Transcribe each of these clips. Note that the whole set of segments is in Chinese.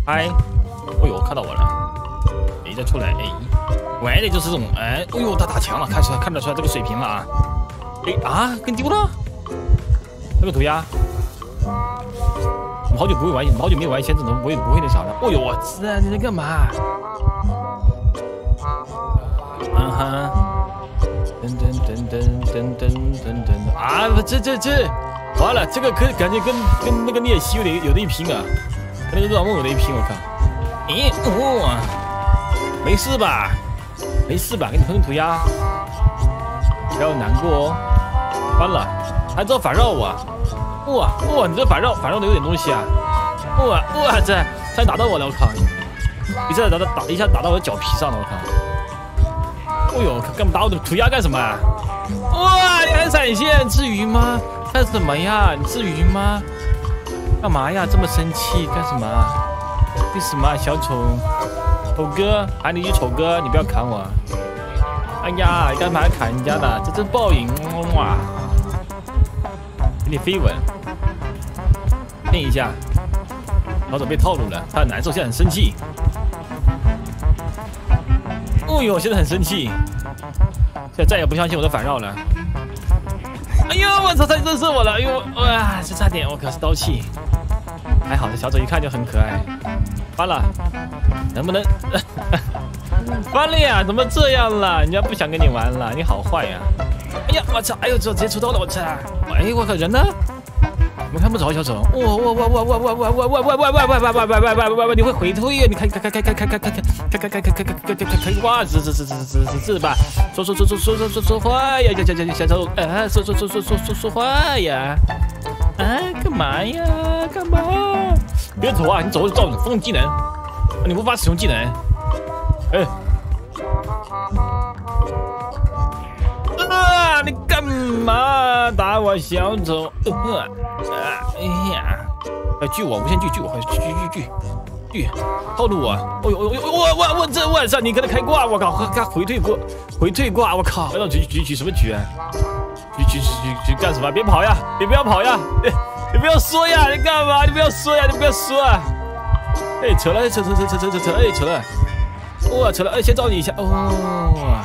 嗨，哦呦，看到我了，哎，再出来，哎，玩的就是这种，哎，哦呦，他打墙了，看得出来这个水平了啊，哎啊，跟丢了，那个涂鸦，我们好久不会玩，好久没有玩仙子，怎么不会那啥了？哦呦，我这你在干嘛？嗯哼，噔啊，这，完了，这个感觉跟那个聂西有的一拼啊，跟那个若梦有的一拼，我靠！咦，哦，没事吧？没事吧？给你喷涂鸦，不要难过哦。完了，还知道反绕我？哇，你这反绕的有点东西啊！哇，这差点打到我了，我靠！一下打到我脚皮上了，我靠！哦呦，干嘛打我的涂鸦干什么啊？哇，你还闪现，至于吗？干什么呀？你至于吗？干嘛呀？这么生气干什么？为什么？小丑哥，喊你一句丑哥，你不要砍我！哎呀，你干嘛砍人家的？这真报应哇！给你飞吻，念一下。老总被套路了，他很难受，现在很生气。哦呦，现在很生气，现在再也不相信我的反绕了。哎呦，我操，他认识我了！哎呦，哇，这差点，我可是刀气。还好，这小丑一看就很可爱。翻了，能不能？翻了呀？怎么这样了？人家不想跟你玩了，你好坏呀！哎呀，我操！哎呦，这直接出刀了，我操！哎，我靠，人呢？我看不着小丑。哇！你会回退呀？你看，哇！是吧？说话呀！小丑，说话呀！啊，干嘛呀？干嘛？别走啊！你走就照你风技能，你无法使用技能。哎。啊！你干嘛打我小丑？哎呀！拒我，无限拒我，拒！套路我！哦呦！我这晚上你跟他开挂，我靠！回退挂，我靠！让举什么举啊？举干什么？别跑呀！你不要跑呀！你不要说呀！你干嘛？你不要说呀！你不要说啊！哎，扯了！哎，扯了！哇，扯了！哎，先照你一下哦。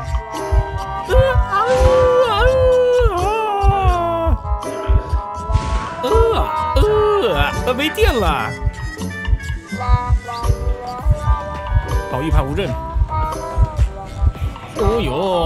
没电了！好，一盘无刃。哦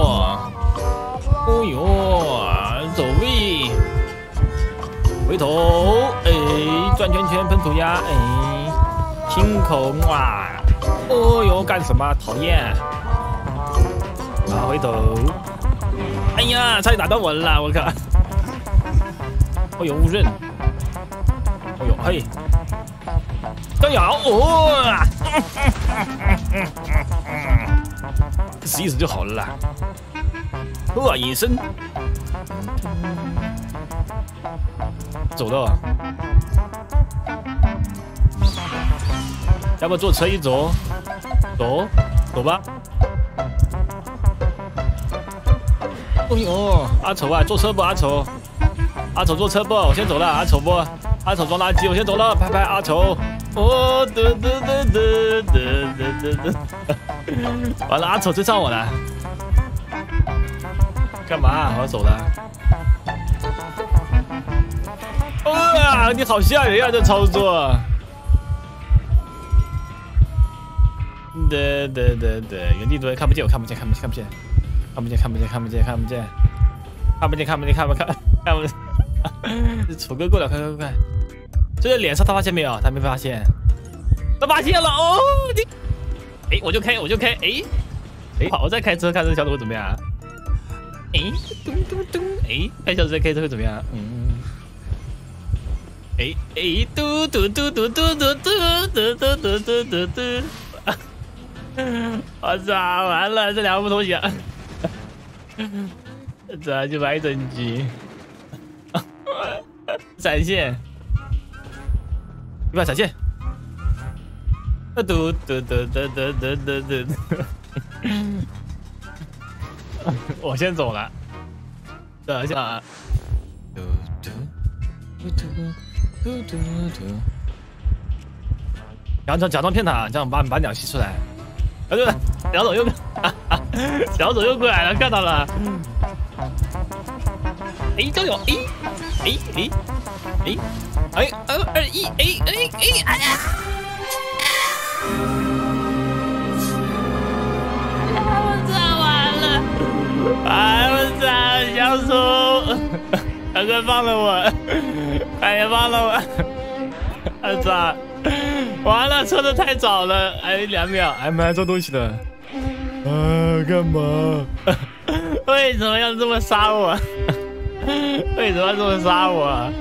呦，走位，回头，哎，转圈圈喷涂鸦，哎，清口哇！哦呦，干什么？讨厌！啊，回头，哎呀，差点打到我了，我靠！哦呦，误刃！哦呦，嘿，张瑶，哦，死一死就好了啦。哇，隐身，走了。要不坐车一走，走吧。哦呦，阿丑啊，坐车不？阿丑坐车不？我先走了，阿丑不？阿丑装垃圾，我先走了，拍拍阿丑。哦，完了，阿丑追上我了。干嘛？我要走了。哇，你好吓人呀，这操作。对，原地蹲，看不见，我看不见。这丑哥过来，快！这个脸上他发现没有？他没发现，他发现了哦！你，哎，我就开，哎，好，我再开车，看这个小丑会怎么样？哎，咚，哎，看小丑在开车会怎么样？哎，嘟，我操，完了，这两个不同型，这就白整局。闪现，一把闪现，嘟，我先走了，等一下， 假装骗他，这样把鸟吸出来。对，小丑又小丑又过来了，看到了。哎，都有哎，2、1，哎呀！我操完了！我操，小丑，快放了我！快放了我！我操！完了，撤的太早了，还有2秒，还蛮做东西的。干嘛？为什么要这么杀我？为什么要这么杀我？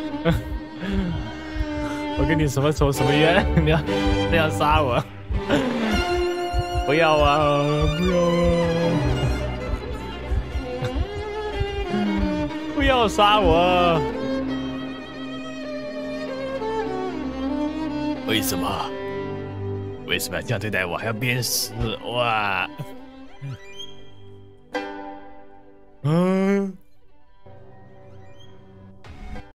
我跟你什么仇什么冤？你要杀我？不要啊！不要啊！不要杀我！为什么？为什么要这样对待我？还要鞭尸？哇！